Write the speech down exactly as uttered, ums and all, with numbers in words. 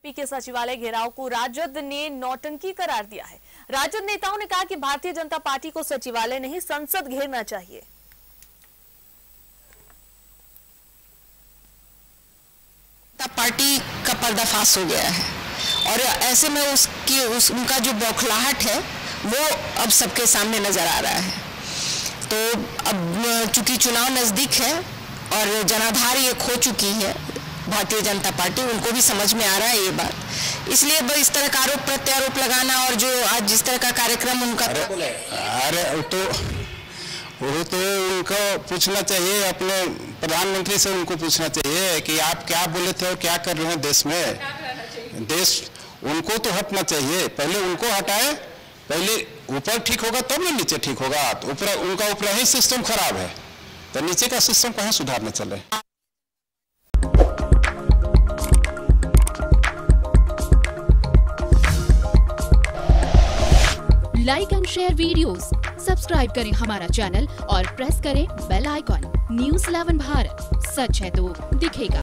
MP के सचिवालय घेराव को राजद ने नौटंकी करार दिया है। राजद नेताओं ने कहा कि भारतीय जनता पार्टी को सचिवालय नहीं संसद घेरना चाहिए। पार्टी का पर्दाफाश हो गया है और ऐसे में उसकी उस उनका जो बौखलाहट है वो अब सबके सामने नजर आ रहा है। तो अब चूंकि चुनाव नजदीक है और जनाधार ये खो चुकी है भारतीय जनता पार्टी, उनको भी समझ में आ रहा है ये बात, इसलिए इस तरह का आरोप प्रत्यारोप लगाना और जो आज जिस तरह का कार्यक्रम उनका अरे, अरे तो वो तो उनको पूछना चाहिए, अपने प्रधानमंत्री से उनको पूछना चाहिए कि आप क्या बोले थे और क्या कर रहे हैं देश में। देश उनको तो हटना चाहिए, पहले उनको हटाए, पहले ऊपर ठीक होगा तब तो नीचे ठीक होगा। तो ऊपर उनका ऊपर ही सिस्टम खराब है तो नीचे का सिस्टम कहाँ सुधारने चले। Like and share videos, subscribe करें हमारा चैनल और प्रेस करें bell icon. News eleven Bharat, सच है तो दिखेगा।